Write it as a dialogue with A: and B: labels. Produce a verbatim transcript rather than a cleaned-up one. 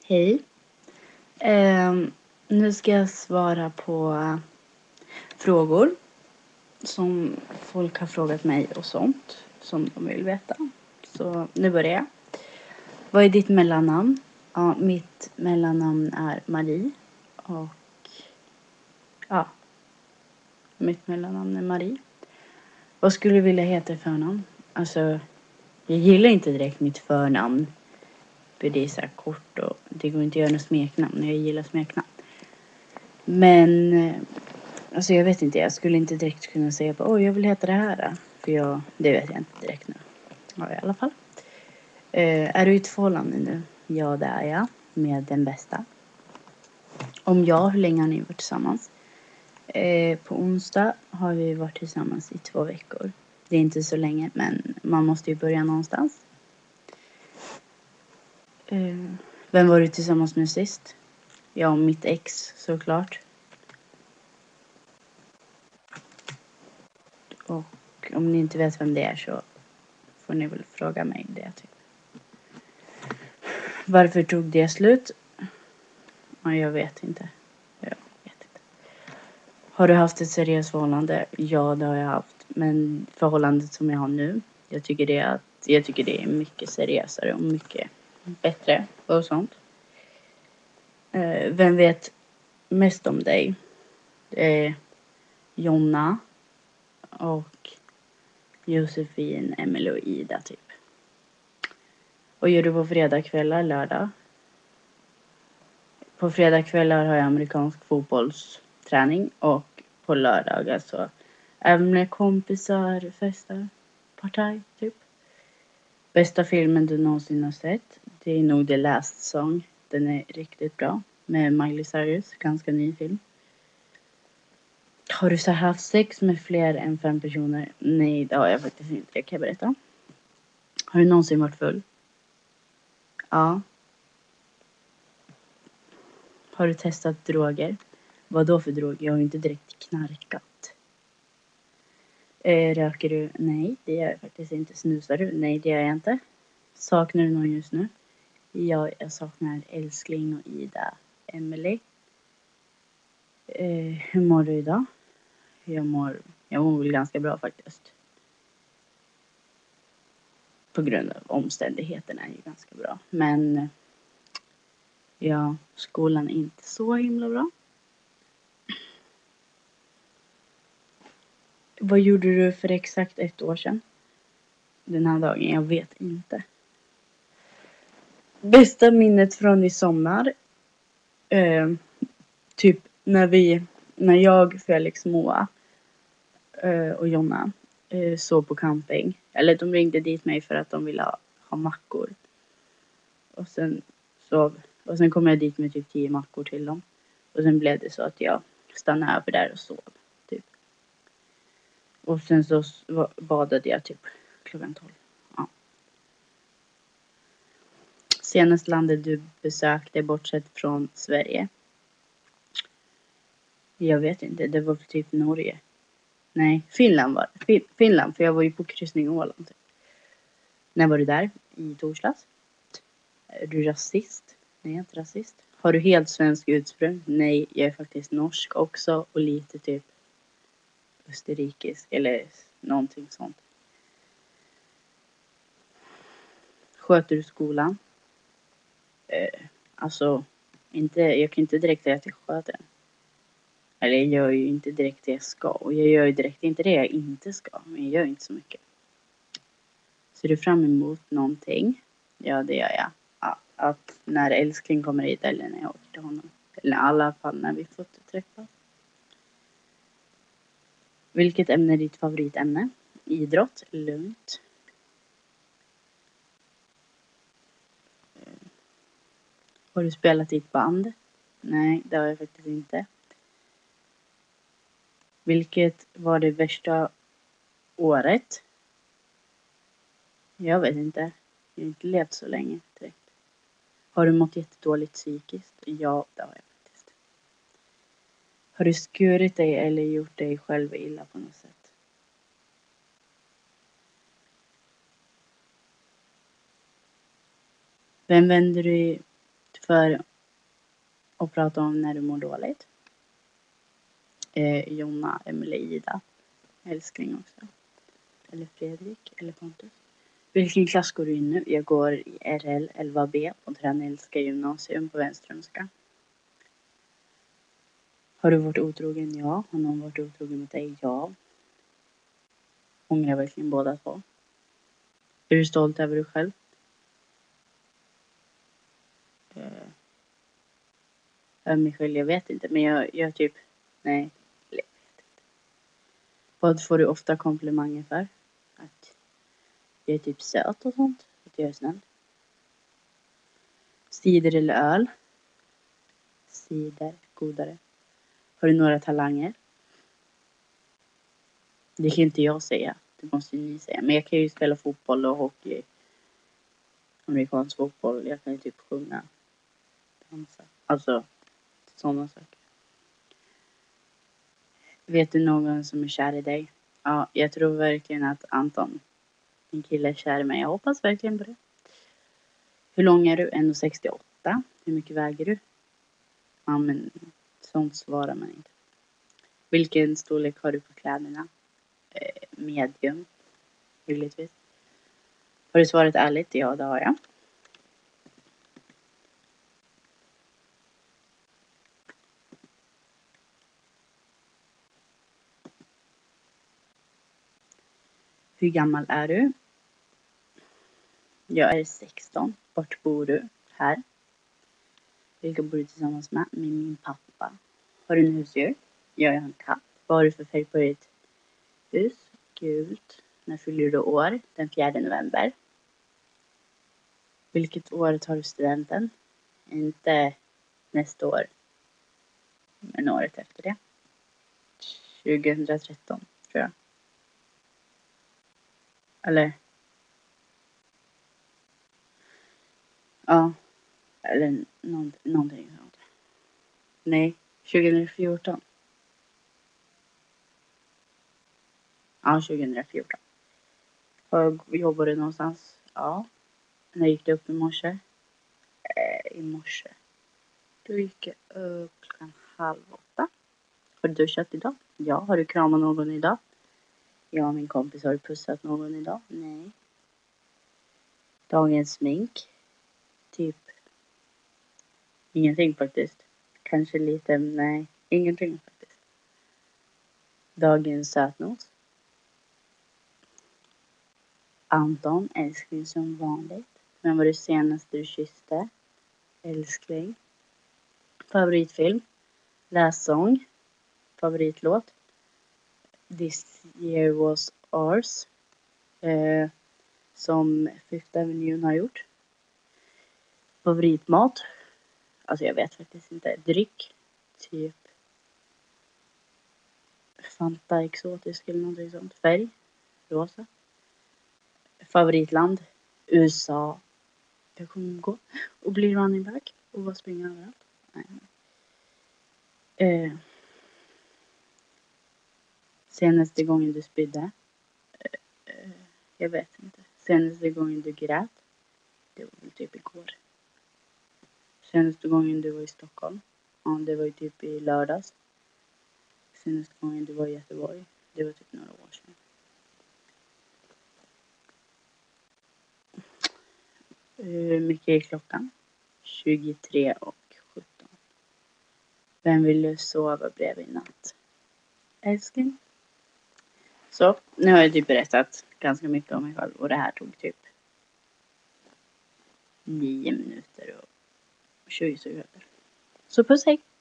A: Hej. Ehm, nu ska jag svara på frågor som folk har frågat mig och sånt som de vill veta. Så nu börjar jag. Vad är ditt mellannamn? Ja, mitt mellannamn är Marie. Och ja, mitt mellannamn är Marie. Vad skulle du vilja heta i förnamn? Alltså, jag gillar inte direkt mitt förnamn. För det är så här kort och det går inte att göra något smeknamn. Jag gillar smeknamn. Men, alltså jag vet inte. Jag skulle inte direkt kunna säga på, åh jag vill heta det här. För jag, det vet jag inte direkt nu. Ja, i alla fall. Eh, är du i ett förhållande nu? Ja, det är jag. Med den bästa. Om ja, hur länge har ni varit tillsammans? Eh, på onsdag har vi varit tillsammans i två veckor. Det är inte så länge, men man måste ju börja någonstans. Eh, vem var du tillsammans med sist? Ja, mitt ex såklart. Och om ni inte vet vem det är så får ni väl fråga mig det typ. Varför tog det slut? Ja, jag vet inte. Jag vet inte. Har du haft ett seriöst förhållande? Ja, det har jag haft. Men förhållandet som jag har nu, jag tycker det är, att, jag tycker det är mycket seriösare och mycket bättre och sånt. Eh, vem vet mest om dig? Det är Jonna och Josefin, Emily och Ida typ. Och gör du på fredagkvällar, lördag? På fredagkvällar har jag amerikansk fotbollsträning och på lördagar så även med kompisar, festar, partaj typ. Bästa filmen du någonsin har sett? Det är nog The Last Song. Den är riktigt bra. Med Miley Cyrus, ganska ny film. Har du så haft sex med fler än fem personer? Nej, det har jag faktiskt inte. Jag kan berätta. Har du någonsin varit full? Ja. Har du testat droger? Vad då för drog? Jag har ju inte direkt knarkat. Eh, röker du? Nej, det gör jag faktiskt inte. Snusar du? Nej, det gör jag inte. Saknar du någon just nu? Ja, jag saknar älskling och Ida. Emily. Eh, hur mår du idag? Jag mår, jag mår väl ganska bra faktiskt. På grund av omständigheterna är ju ganska bra. Men ja, skolan är inte så himla bra. Vad gjorde du för exakt ett år sedan? Den här dagen, jag vet inte. Bästa minnet från i sommar. Eh, typ när vi, när jag, Felix, Moa eh, och Jonna eh, såg på camping. Eller de ringde dit mig för att de ville ha, ha mackor. Och sen sov. Och sen kom jag dit med typ tio mackor till dem. Och sen blev det så att jag stannade över där och sov. Typ. Och sen så badade jag typ klockan tolv. Ja. Senaste landet du besökte bortsett från Sverige? Jag vet inte. Det var typ Norge. Nej, Finland var det. Fin- Finland, för jag var ju på kryssning i Åland. Typ. När var du där? I torsdags. Är du rasist? Nej, jag är inte rasist. Har du helt svensk ursprung? Nej, jag är faktiskt norsk också. Och lite typ österrikisk eller någonting sånt. Sköter du skolan? Eh, alltså, inte, jag kan inte direkt säga att jag sköter den. Eller jag gör ju inte direkt det jag ska. Och jag gör ju direkt inte det jag inte ska. Men jag gör inte så mycket. Ser du fram emot någonting? Ja, det gör jag. Ja, att när älskling kommer hit eller när jag åker till honom. Eller i alla fall när vi får träffa. Vilket ämne är ditt favoritämne? Idrott? Lugnt. Har du spelat i ett band? Nej, det har jag faktiskt inte. Vilket var det värsta året? Jag vet inte. Jag har inte levt så länge direkt. Har du mått jättedåligt psykiskt? Ja, det har jag faktiskt. Har du skurit dig eller gjort dig själv illa på något sätt? Vem vänder du för att prata om när du mår dåligt. Eh, Jonna, Emelie, Ida. Älskling också. Eller Fredrik, eller Pontus. Vilken klass går du in nu? Jag går i R L elva B på Tränelska gymnasium på Vänströmska. Har du varit otrogen? Ja. Har någon varit otrogen mot dig? Ja. Ångrar verkligen båda två. Är du stolt över dig själv? Uh, över mig själv, jag vet inte. Men jag, jag typ, nej. Jag vet inte. Vad får du ofta komplimanger för? Att jag är typ söt och sånt. Att jag är snäll. Cider eller öl? Cider, godare. Har du några talanger? Det kan inte jag säga. Det måste ju ni säga. Men jag kan ju spela fotboll och hockey. Amerikansk fotboll. Jag kan ju typ sjunga. Dansa. Alltså, sådana saker. Vet du någon som är kär i dig? Ja, jag tror verkligen att Anton, min kille, är kär i mig. Jag hoppas verkligen på det. Hur lång är du? en komma sextioåtta. Hur mycket väger du? Ja, men sånt svarar man inte. Vilken storlek har du på kläderna? Eh, medium. Hyggligtvis. Har du svarat ärligt? Ja, det har jag. Hur gammal är du? Jag är sexton. Vart bor du? Här. Vilka bor du tillsammans med? Med min pappa. Har du en husdjur? Jag har en katt. Vad har du för färg på ditt hus? Gult. När fyller du år? Den fjärde november. Vilket år tar du studenten? Inte nästa år. Men året efter det. tjugohundratretton, tror jag. Eller? Ja. Eller nånt, någonting sånt. Nej, tjugohundrafjorton. Ja, tjugohundrafjorton. Var jobbar du någonstans? Ja. När gick du upp i morse? Eh, I morse. Då gick jag upp klockan halv åtta. Har du duschat idag? Ja. Har du kramat någon idag? Ja, min kompis. Har du pussat någon idag? Nej. Dagens smink? Typ ingenting faktiskt. Kanske lite, nej. Ingenting faktiskt. Dagens sötnos? Anton, älskling som vanligt. Vem var det senaste du kysste? Älskling. Favoritfilm? Lässång? Favoritlåt? This year was ours. Eh, som Fifth Avenue har gjort. Favoritmat? Alltså jag vet faktiskt inte. Dryck? Typ Fanta exotisk eller någonting sånt. Färg? Rosa. Favoritland? U S A. Jag kommer gå och bli running back och bara springa överallt. Nej. Eh, senaste gången du spydde? Eh, eh, jag vet inte. Senaste gången du grät? Det var väl typ igår. Senaste gången du var i Stockholm? Ja, det var ju typ i lördags. Senaste gången du var i Göteborg? Det var typ några år sedan. Hur mycket är klockan? tjugotre och sjutton. Vem vill du sova bredvid i natt? Älskling. Så, nu har jag typ berättat ganska mycket om mig själv. Och det här tog typ nio minuter och tjugo sekunder. Så puss, hej!